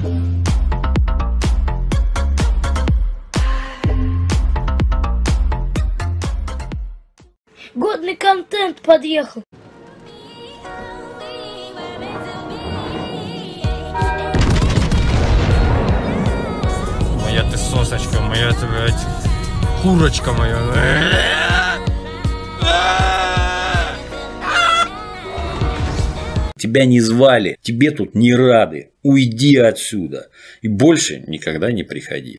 Годный контент подъехал. Моя ты сосочка, моя ты, блядь, курочка моя. Тебя не звали, тебе тут не рады. Уйди отсюда и больше никогда не приходи.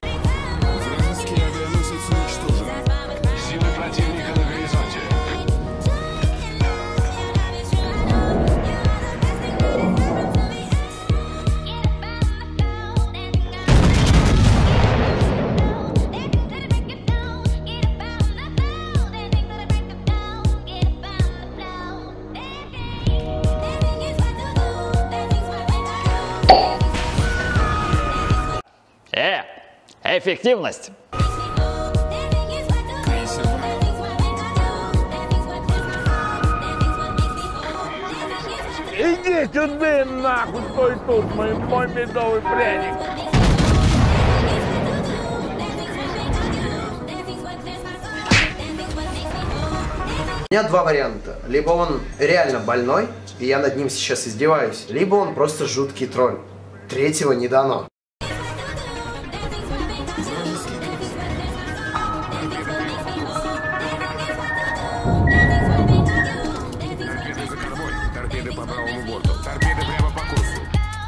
Эффективность. Иди сюда, нахуй, стой тут, мой медовый пряник. У меня два варианта. Либо он реально больной, и я над ним сейчас издеваюсь, либо он просто жуткий тролль. Третьего не дано. Торпеды по правому борту. Торпеды прямо по курсу.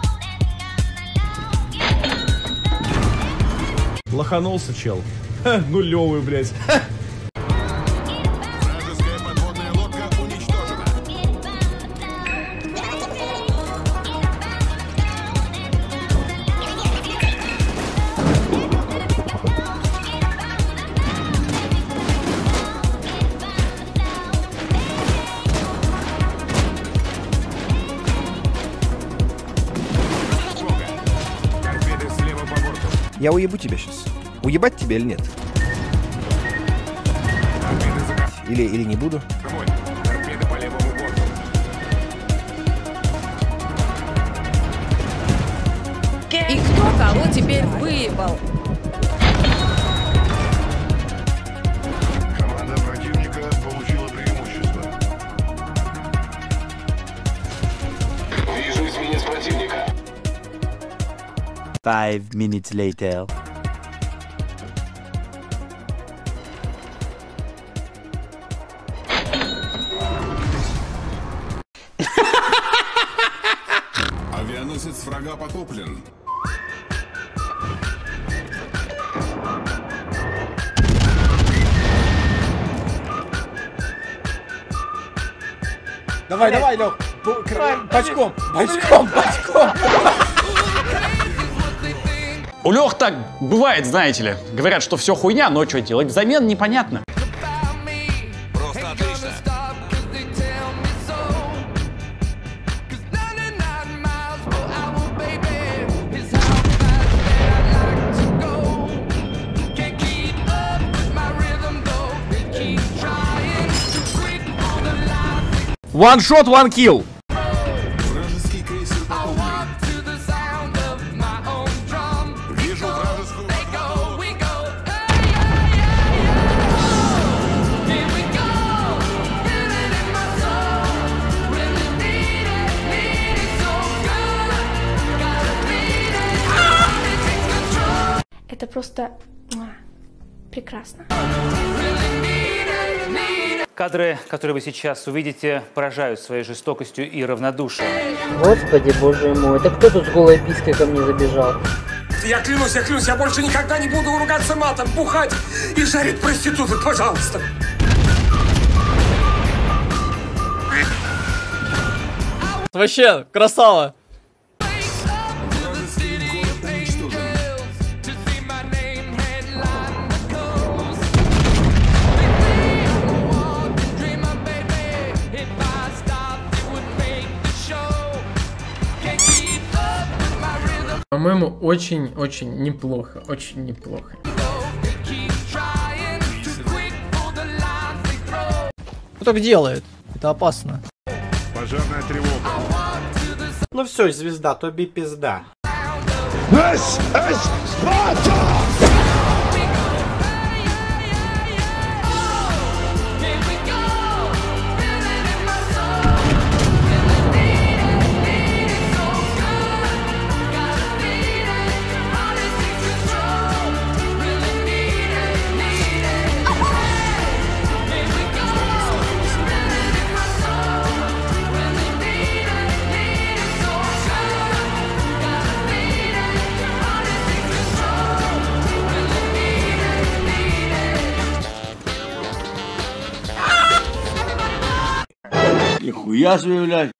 Лоханулся, чел. Ха, нулевый, блядь. Вражеская подводная лодка уничтожена. Торпеды слева по борту. Я уебу тебя сейчас. Уебать тебя или нет? Торпеды за Или не буду? кормой. Торпеды по левому борту. И кто кого теперь выебал? Команда противника получила преимущество. Вижу эсминец противника. 5 minutes later. Авианосец врага потоплен. Давай, давай, Лёх. Бочком, бочком, бочком. У Лёх так бывает, знаете ли. Говорят, что все хуйня, но что делать взамен непонятно. Просто отлично. One shot, one kill. Вражеский крейсер потоплен. Вижу вражескую Это просто прекрасно. Кадры, которые вы сейчас увидите, поражают своей жестокостью и равнодушием. Господи, боже мой, это кто тут с голой пиской ко мне забежал? Я клянусь, я больше никогда не буду ругаться матом, бухать и жарить проституток, пожалуйста. Вообще, красава. По-моему, очень-очень неплохо, очень неплохо. Кто так делает? Это опасно. Пожарная тревога. Ну все, звезда, тоби пизда. This is Sparta! Нихуя себе, блядь.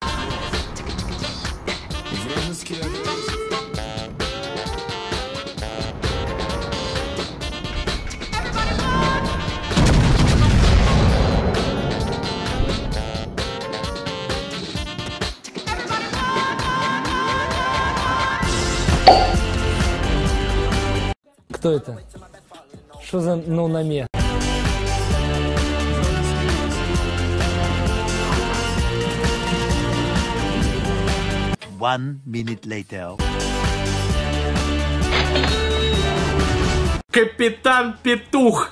Кто это? Что за ноунаме? One minute later. Капитан Петух.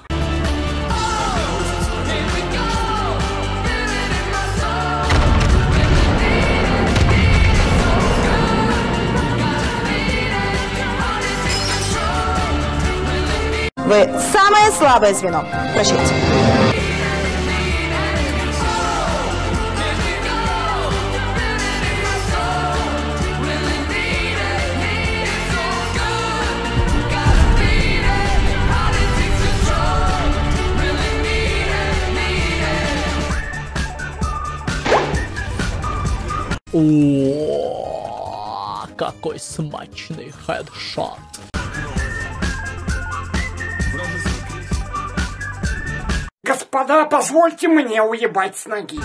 Вы самое слабое звено. Прощайте. О, какой смачный хедшот. Господа, позвольте мне уебать с ноги.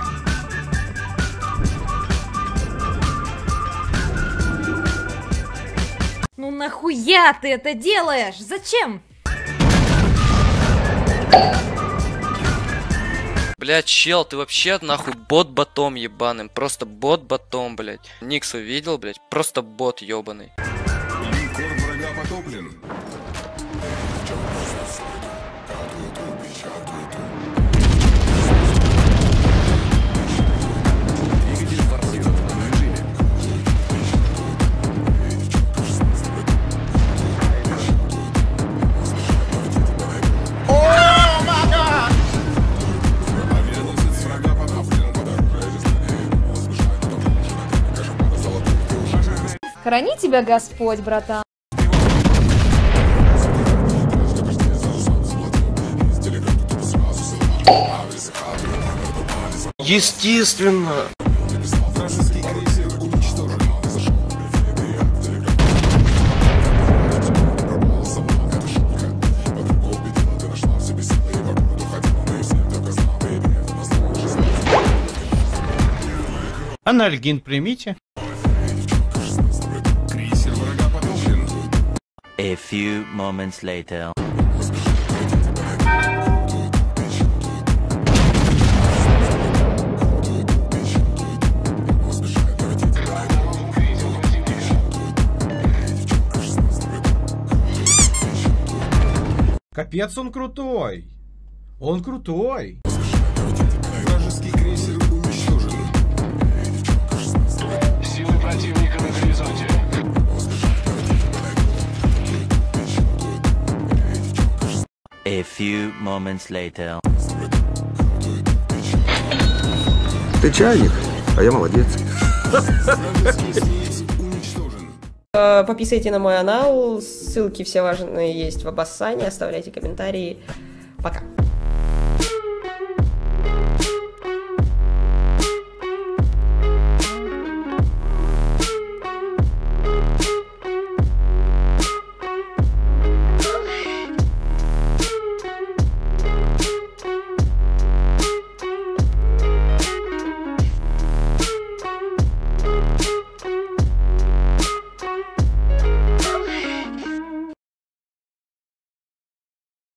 Ну нахуя ты это делаешь? Зачем? Блять, чел, ты вообще нахуй бот-ботом ебаным. Просто бот-ботом, блять. Никс увидел, блять? Просто бот ебаный. Линкор врага потоплен. Храни тебя Господь, братан. Естественно. Анальгин примите. A few moments later. Капец, он крутой. Он крутой. Вражеский крейсер уничтожен. Силы противника на горизонте. A few moments later. Ты чайник, а я молодец. Подписывайтесь на мой канал, ссылки все важные есть в описании, оставляйте комментарии. Пока.